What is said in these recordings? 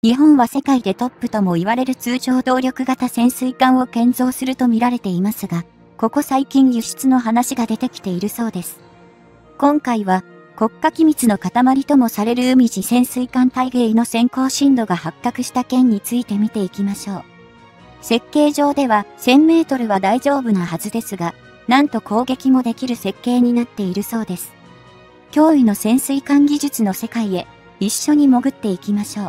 日本は世界でトップとも言われる通常動力型潜水艦を建造すると見られていますが、ここ最近輸出の話が出てきているそうです。今回は、国家機密の塊ともされる海地潜水艦大鯨の先行進度が発覚した件について見ていきましょう。設計上では1000メートルは大丈夫なはずですが、なんと攻撃もできる設計になっているそうです。驚異の潜水艦技術の世界へ、一緒に潜っていきましょう。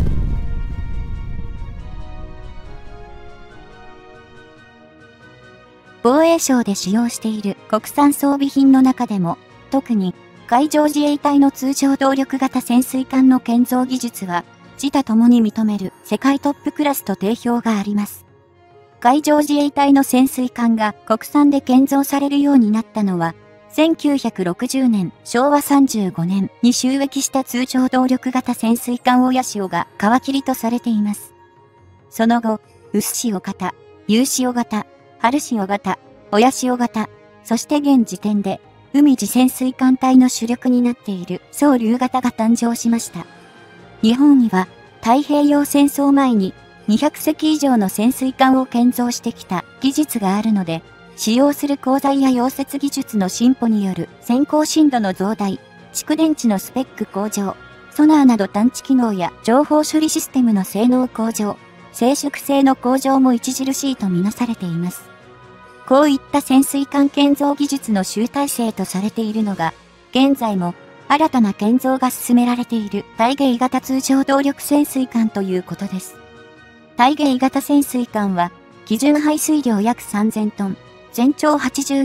防衛省で使用している国産装備品の中でも、特に海上自衛隊の通常動力型潜水艦の建造技術は、自他ともに認める世界トップクラスと定評があります。海上自衛隊の潜水艦が国産で建造されるようになったのは、1960年、昭和35年に就役した通常動力型潜水艦親潮が皮切りとされています。その後、薄潮型、優潮型、春潮型、親潮型、そして現時点で、海地潜水艦隊の主力になっている総竜型が誕生しました。日本には太平洋戦争前に200隻以上の潜水艦を建造してきた技術があるので、使用する鋼材や溶接技術の進歩による先行深度の増大、蓄電池のスペック向上、ソナーなど探知機能や情報処理システムの性能向上、静粛性の向上も著しいとみなされています。こういった潜水艦建造技術の集大成とされているのが、現在も新たな建造が進められている大鯨型通常動力潜水艦ということです。大鯨型潜水艦は、基準排水量約3000トン、全長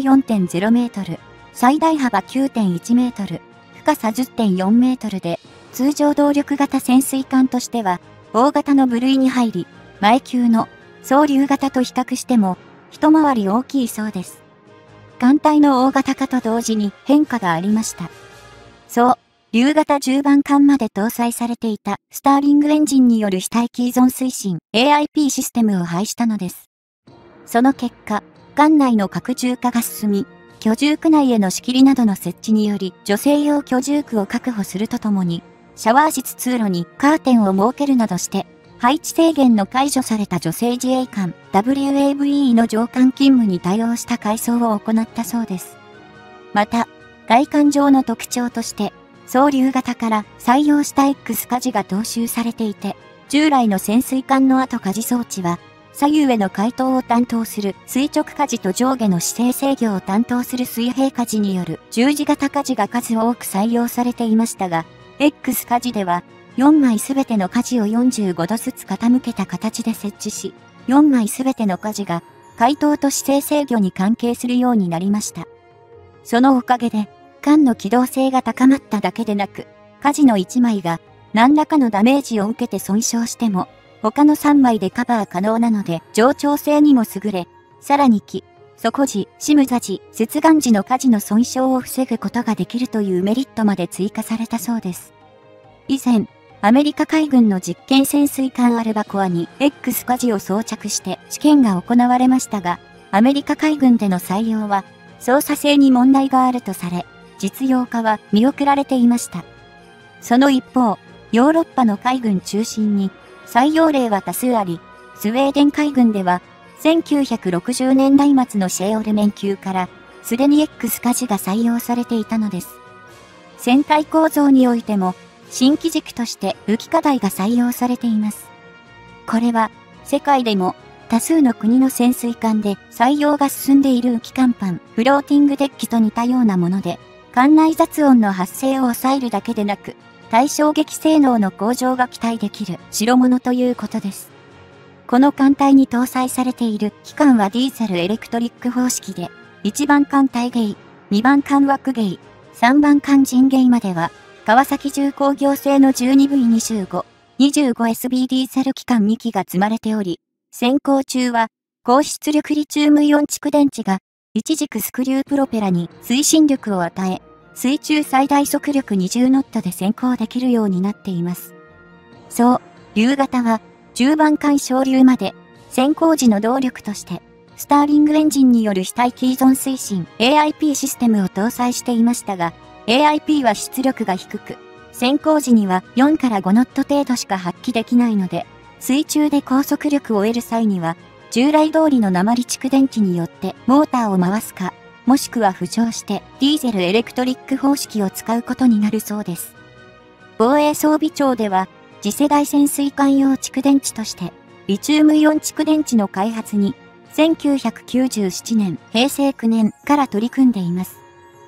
84.0 メートル、最大幅 9.1 メートル、深さ 10.4 メートルで、通常動力型潜水艦としては、大型の部類に入り、前級の総竜型と比較しても、一回り大きいそうです。艦隊の大型化と同時に変化がありました。そう、竜型10番艦まで搭載されていたスターリングエンジンによる非待機依存推進 AIP システムを廃したのです。その結果、艦内の拡充化が進み、居住区内への仕切りなどの設置により女性用居住区を確保するとともに、シャワー室通路にカーテンを設けるなどして、配置制限の解除された女性自衛官 WAVE の上艦勤務に対応した改装を行ったそうです。また、外観上の特徴として、総竜型から採用した X 舵が踏襲されていて、従来の潜水艦の後舵装置は、左右への回答を担当する垂直舵と上下の姿勢制御を担当する水平舵による十字型舵が数多く採用されていましたが、X 舵では、4枚すべての舵を45度ずつ傾けた形で設置し、4枚すべての舵が回答と姿勢制御に関係するようになりました。そのおかげで、艦の機動性が高まっただけでなく、舵の1枚が何らかのダメージを受けて損傷しても、他の3枚でカバー可能なので冗長性にも優れ、さらに底時、シム座時、接岸時の舵の損傷を防ぐことができるというメリットまで追加されたそうです。以前、アメリカ海軍の実験潜水艦アルバコアに X 舵を装着して試験が行われましたが、アメリカ海軍での採用は操作性に問題があるとされ、実用化は見送られていました。その一方、ヨーロッパの海軍中心に採用例は多数あり、スウェーデン海軍では1960年代末のシェーオルメン級からすでに X 舵が採用されていたのです。船体構造においても、新機軸として浮き課題が採用されています。これは世界でも多数の国の潜水艦で採用が進んでいる浮き甲板、フローティングデッキと似たようなもので、艦内雑音の発生を抑えるだけでなく、対衝撃性能の向上が期待できる代物ということです。この艦隊に搭載されている機関はディーゼルエレクトリック方式で、1番艦大鯨、2番艦枠鯨、3番艦陣鯨までは、川崎重工業製の 12V25、25SB ディーゼル機関2機が積まれており、先行中は高出力リチウムイオン蓄電池が一軸スクリュープロペラに推進力を与え、水中最大速力20ノットで先行できるようになっています。そう、竜型は10番艦昇竜まで先行時の動力として、スターリングエンジンによる非待機依存推進 AIP システムを搭載していましたが、AIP は出力が低く、 潜航時には4から5ノット程度しか発揮できないので、水中で高速力を得る際には、従来通りの鉛蓄電池によってモーターを回すか、もしくは浮上してディーゼルエレクトリック方式を使うことになるそうです。防衛装備庁では、次世代潜水艦用蓄電池として、リチウムイオン蓄電池の開発に、1997年、平成9年から取り組んでいます。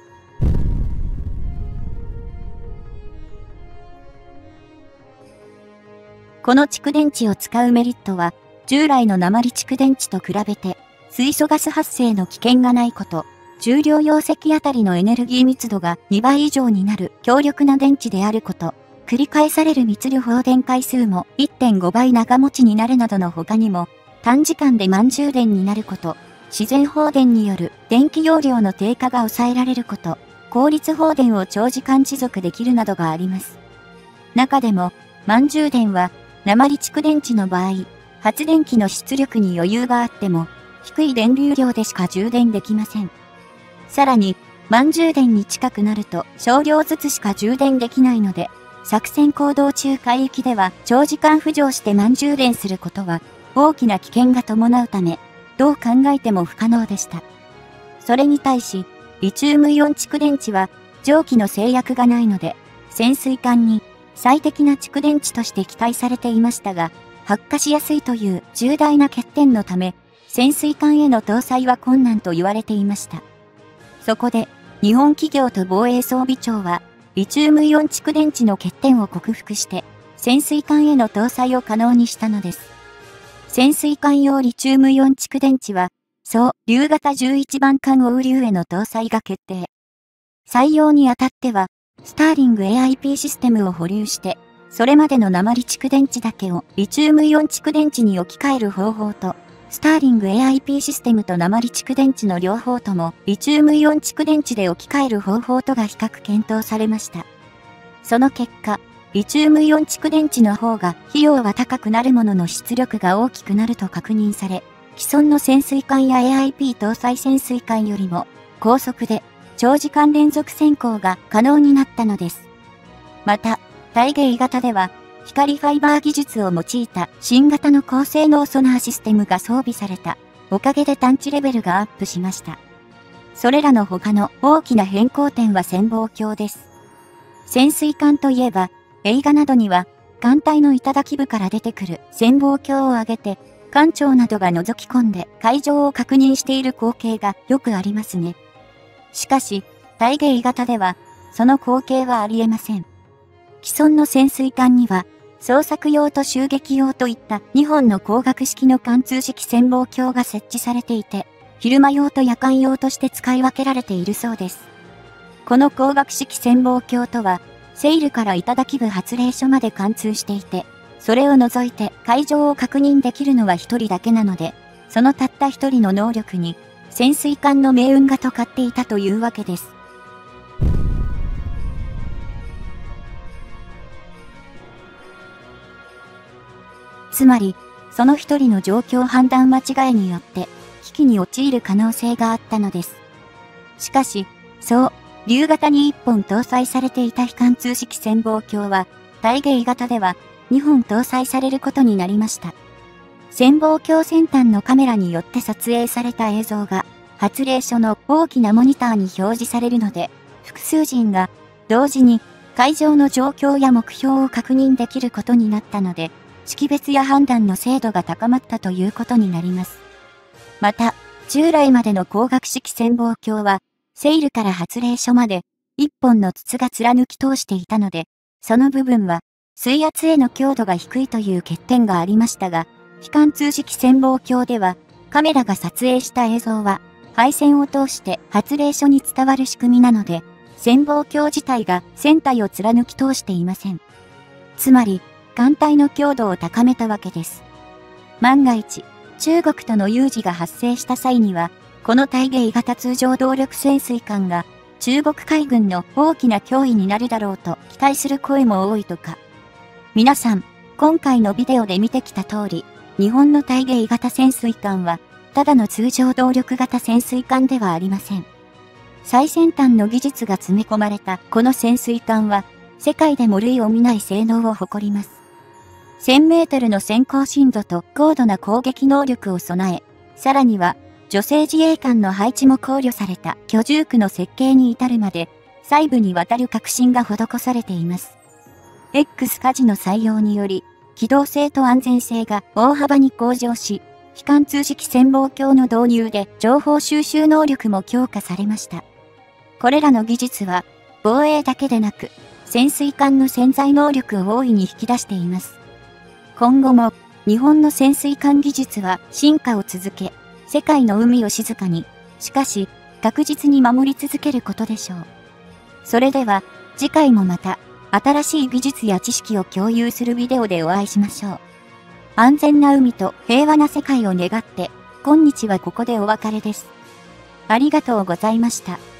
この蓄電池を使うメリットは、従来の鉛蓄電池と比べて、水素ガス発生の危険がないこと、重量容積あたりのエネルギー密度が2倍以上になる強力な電池であること、繰り返される密量放電回数も 1.5 倍長持ちになるなどの他にも、短時間で満充電になること、自然放電による電気容量の低下が抑えられること、効率放電を長時間持続できるなどがあります。中でも、満充電は、鉛蓄電池の場合、発電機の出力に余裕があっても、低い電流量でしか充電できません。さらに、満充電に近くなると少量ずつしか充電できないので、作戦行動中海域では長時間浮上して満充電することは大きな危険が伴うため、どう考えても不可能でした。それに対し、リチウムイオン蓄電池は蒸気の制約がないので、潜水艦に最適な蓄電池として期待されていましたが、発火しやすいという重大な欠点のため、潜水艦への搭載は困難と言われていました。そこで、日本企業と防衛装備庁は、リチウムイオン蓄電池の欠点を克服して、潜水艦への搭載を可能にしたのです。潜水艦用リチウムイオン蓄電池は、竜型11番艦オウリュウへの搭載が決定。採用にあたっては、スターリング AIP システムを保留して、それまでの鉛蓄電池だけをリチウムイオン蓄電池に置き換える方法と、スターリング AIP システムと鉛蓄電池の両方ともリチウムイオン蓄電池で置き換える方法とが比較検討されました。その結果、リチウムイオン蓄電池の方が費用は高くなるものの出力が大きくなると確認され、既存の潜水艦や AIP 搭載潜水艦よりも高速で長時間連続潜航が可能になったのです。また、大鯨型では光ファイバー技術を用いた新型の高性能ソナーシステムが装備されたおかげで探知レベルがアップしました。それらの他の大きな変更点は潜望鏡です。潜水艦といえば、映画などには艦隊の頂部から出てくる潜望鏡を上げて、艦長などが覗き込んで海上を確認している光景がよくありますね。しかし、大鯨型では、その光景はありえません。既存の潜水艦には、捜索用と襲撃用といった2本の光学式の貫通式潜望鏡が設置されていて、昼間用と夜間用として使い分けられているそうです。この光学式潜望鏡とは、セイルから頂部発令所まで貫通していて、それを除いて海上を確認できるのは一人だけなので、そのたった一人の能力に、潜水艦の命運がかかっていたというわけです。つまり、その一人の状況判断間違いによって、危機に陥る可能性があったのです。しかし、竜型に1本搭載されていた非貫通式潜望鏡は、大鯨型では2本搭載されることになりました。潜望鏡先端のカメラによって撮影された映像が、発令所の大きなモニターに表示されるので、複数人が同時に海上の状況や目標を確認できることになったので、識別や判断の精度が高まったということになります。また、従来までの光学式潜望鏡は、セイルから発令所まで一本の筒が貫き通していたので、その部分は水圧への強度が低いという欠点がありましたが、非貫通式潜望鏡では、カメラが撮影した映像は、配線を通して発令所に伝わる仕組みなので、潜望鏡自体が船体を貫き通していません。つまり、艦隊の強度を高めたわけです。万が一、中国との有事が発生した際には、この大鯨型通常動力潜水艦が中国海軍の大きな脅威になるだろうと期待する声も多いとか。皆さん、今回のビデオで見てきた通り、日本の大鯨型潜水艦は、ただの通常動力型潜水艦ではありません。最先端の技術が詰め込まれたこの潜水艦は、 世界でも類を見ない性能を誇ります。1000メートルの先行深度と高度な攻撃能力を備え、さらには女性自衛官の配置も考慮された居住区の設計に至るまで細部にわたる革新が施されています。X 火事の採用により、機動性と安全性が大幅に向上し、非貫通式潜望鏡の導入で情報収集能力も強化されました。これらの技術は、防衛だけでなく、潜水艦の潜在能力を大いに引き出しています。今後も、日本の潜水艦技術は進化を続け、世界の海を静かに、しかし、確実に守り続けることでしょう。それでは、次回もまた、新しい技術や知識を共有するビデオでお会いしましょう。安全な海と平和な世界を願って、今日はここでお別れです。ありがとうございました。